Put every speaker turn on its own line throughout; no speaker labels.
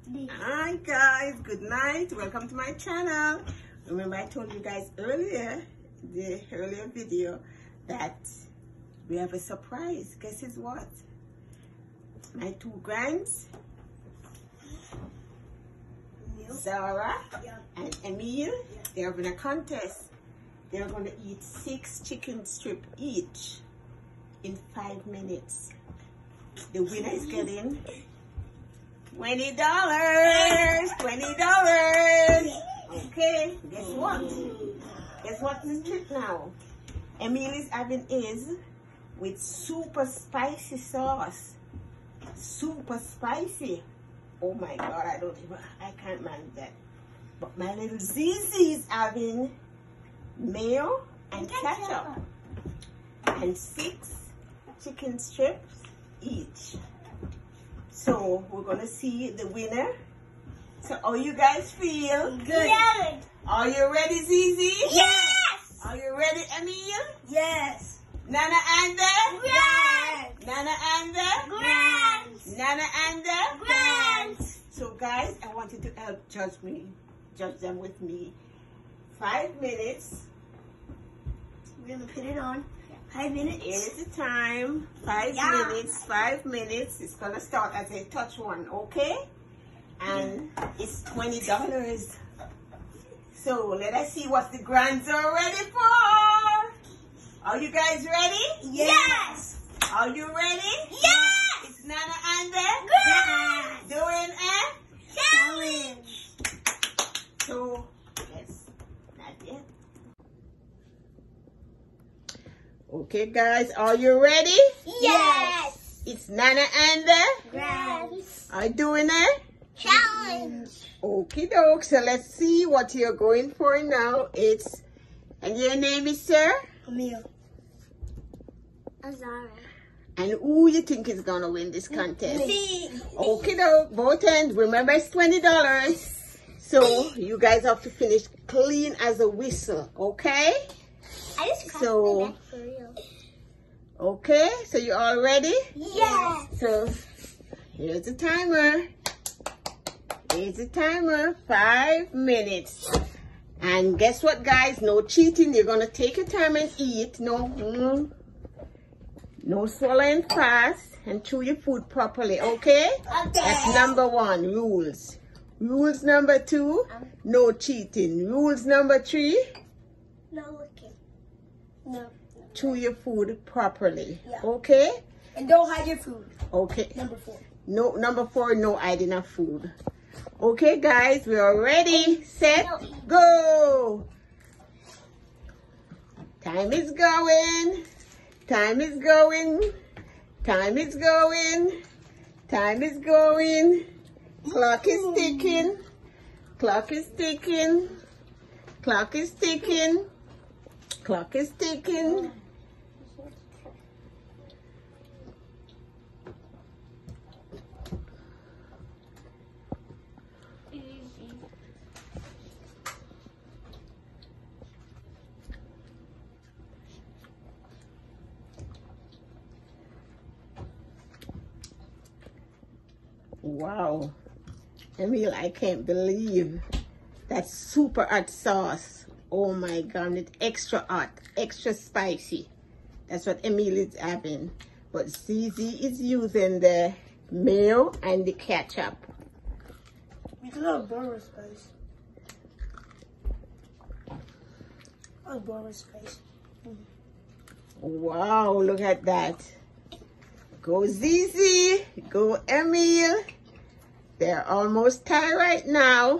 Hi guys, good night. Welcome to my channel. Remember I told you guys earlier, the earlier video, that we have a surprise. Guess is what? My two grands, Zara and Emil, they're having a contest. They're going to eat 6 chicken strips each in 5 minutes. The winner is getting $20. $20. Okay, guess what? Guess what this trip now? Emil is having his with super spicy sauce. Super spicy. Oh my God, I can't manage that. But my little Zizi is having mayo and ketchup. And 6 chicken strips each. So we're gonna see the winner. So how you guys feel? Good.
Yes.
Are you ready, Zizi?
Yes.
Are you ready, Emil?
Yes.
Nana and the?
Yes.
Nana and the?
Grants.
Nana and the?
Grants.
So guys, I want you to help judge them with me. 5 minutes.
We're gonna put it on. 5 minutes.
Here's the time. 5 minutes. 5 minutes. It's gonna start as a touch one, okay? And it's $20. So let us see what the grands are ready for. Are you guys ready?
Yes.
Are you ready?
Yes.
It's Nana and the
Grants.
doing a
Challenge.
so yes, not yet. Okay, guys, are you ready?
Yes.
It's Nana and the
Grants.
are you doing it?
Challenge.
Okie doke. So let's see what you're going for now. And your name is sir?
Emil. Azara.
And who you think is gonna win this contest?
Me.
Okie doke. Both ends. Remember, it's $20. So you guys have to finish clean as a whistle. Okay?
I just cracked
So-
my neck for real.
Okay. So you all ready?
Yes.
So here's the timer. Here's the timer. 5 minutes. And guess what, guys? No cheating. You're gonna take your time and eat. No swallowing fast, and chew your food properly. Okay?
Okay.
That's number 1. Rules. Rules number 2. No cheating. Rules number 3.
No looking. No.
Chew your food properly.
Yeah.
Okay?
And don't hide your food.
Okay.
Number 4.
No, number 4, no hiding of food. Okay, guys, we are ready, set, go. Time is going. Time is going. Time is going. Time is going. Clock is ticking. Clock is ticking. Clock is ticking. Clock is ticking. Wow, Emil, I can't believe that super hot sauce. Oh my God, it's extra hot, extra spicy. That's what Emil is having. But Zizi is using the mayo and the ketchup.
It's a little burger spice. Oh, burger spice.
Wow, look at that. Go Zizi, go Emil. They're almost tied right now.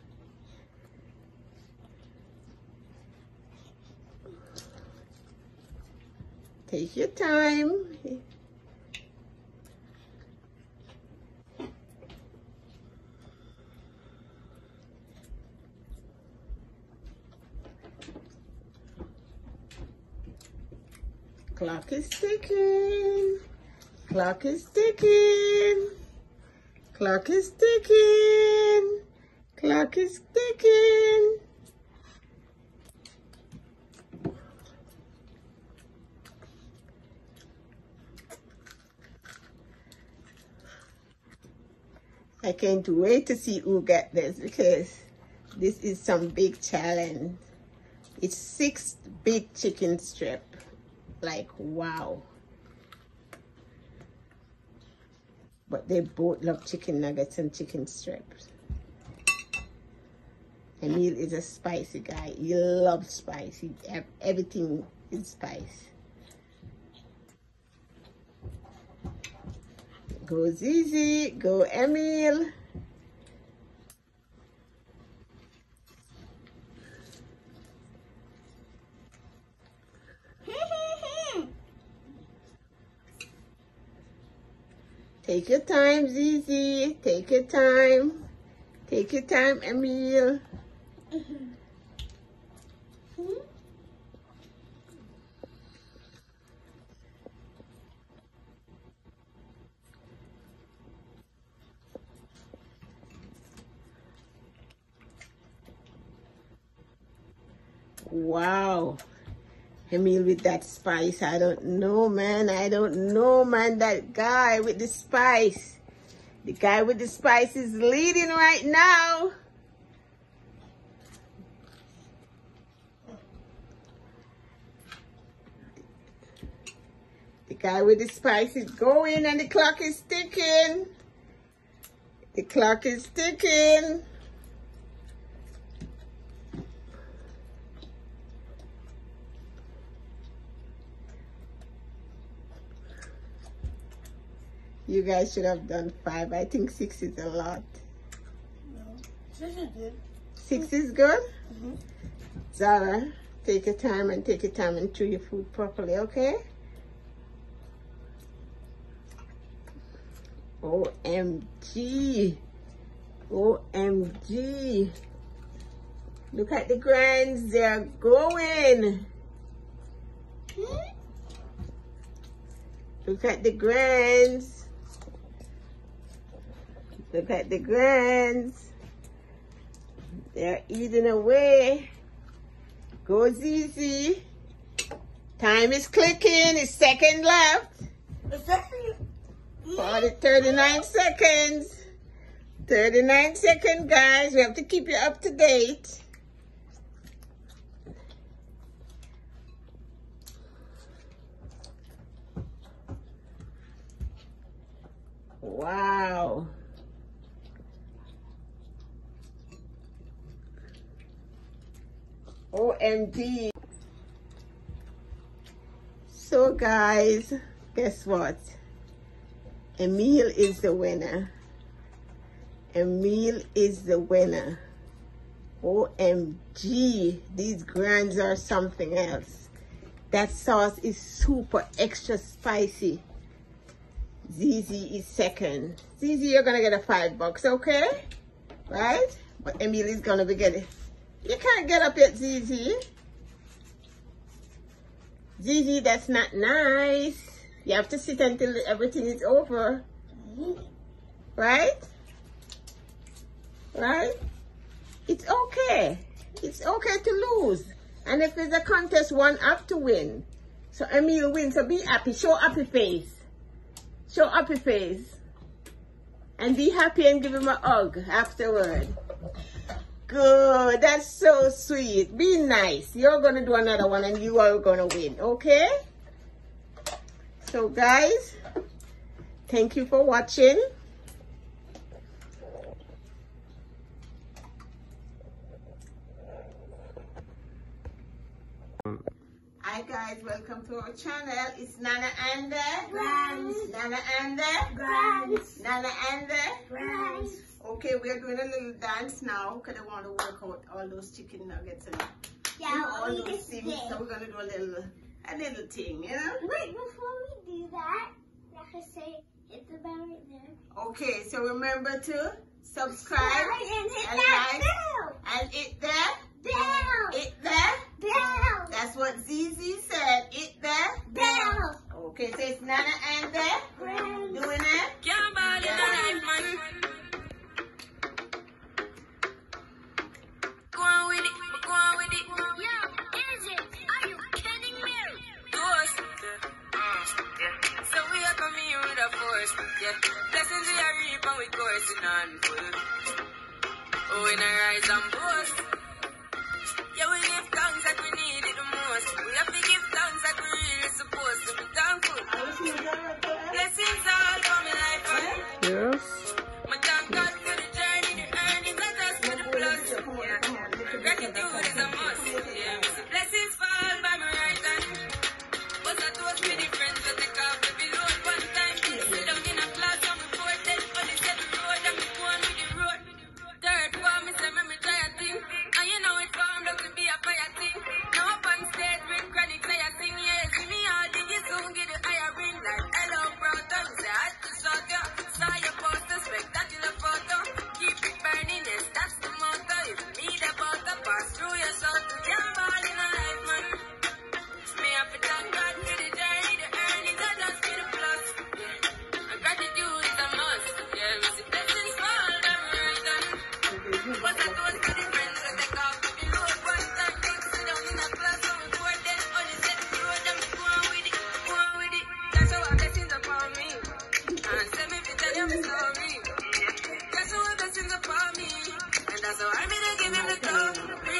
Take your time. Clock is ticking. Clock is ticking. Clock is ticking. Clock is ticking. I can't wait to see who get this, because this is some big challenge. It's 6 big chicken strip. Like, wow. But they both love chicken nuggets and chicken strips. Emil is a spicy guy. He loves spice. Everything is spice. Go Zizi, go Emil. Take your time, Zizi. Take your time. Take your time, Emil. Wow. Emil with that spice. I don't know, man. I don't know, man. That guy with the spice. The guy with the spice is leading right now. The guy with the spice is going and the clock is ticking. The clock is ticking. You guys should have done 5. I think 6 is a lot.
No, 6 is good.
6 is good?
Mm-hmm.
Zara, take your time and chew your food properly, okay? OMG. OMG. Look at the grinds. They're going. Look at the grinds. Look at the grinds. They're eating away. Go Zizi. Time is clicking. It's second left. 39 seconds. 39 seconds, guys. We have to keep you up to date. Wow. OMG. So guys, guess what? Emil is the winner. Emil is the winner. OMG. These grinds are something else. That sauce is super extra spicy. Zizi is second. Zizi, you're gonna get a $5, okay? Right? But Emil is gonna be getting. You can't get up yet, Zizi. Zizi, that's not nice. You have to sit until everything is over. Right? Right? It's okay. It's okay to lose. And if there's a contest, one have to win. So Emil wins, so be happy. Show happy face. Show happy face. And be happy and give him a hug afterward. Good. That's so sweet. Be nice. You're going to do another one and you are going to win. Okay? So guys, thank you for watching. Hi guys, welcome to our channel. It's Nana and the
Grands.
Nana and the
Grands.
Nana and the
Grands.
Okay, we're doing a little dance now because I want to work out all those chicken nuggets and all those things. So we're gonna do a little thing, you know?
Wait, before we do that, like I say, hit the bell right there.
Okay, so remember to subscribe
And hit that
like
bell.
and hit the
Bell.
hit the
Bell.
That's what Zizi said. Hit the
Bell.
Okay, so it's Nana and the
Grands.
doing it.
Can't ball in the life, man. Go on with it, go on with it.
Yo, is it? Are you kidding me?
Ghost, yeah. So we are coming here with a force, yeah. Blessings we are reaping, we coursing on. Oh, when I rise and boast. Yeah, we give thanks that we need it the most. We have to give thanks that we really supposed to be thankful. Blessings all for my life, man.
Yes.
My thank God for the journey, the earnings, not just for the plus. Yeah. Gratitude is a must. Yeah. Blessings fall by my right hand. But I toast with the friends that take off the below. One time, sit down in a class on my fourth, then only set the road, and me go on with the road. Third one, me say, me try a thing. And you know it formed up to be a fire thing. Now up on stage with chronic, say I sing, yeah. See me all, did you soon get the higher ring? Like, hello, brother. Say, I just saw you. Saw your poster, spectacular photo. Keep it burning, yes, that's the motto. If me the butter pass through your soul, you're ball in a life, man. Me have to thank God for the journey, the earnings, I just be the plus. Yeah. And gratitude is a must. Yeah, we see blessings fall down right on. But I toast to the friends that take off the road. One time, they sit down in a class on the board, then only set the road, and me go on with it, go on with it. That's how our blessings upon me. And say me to tell you my story. That's how our blessings upon me. And that's how I made to give him the love.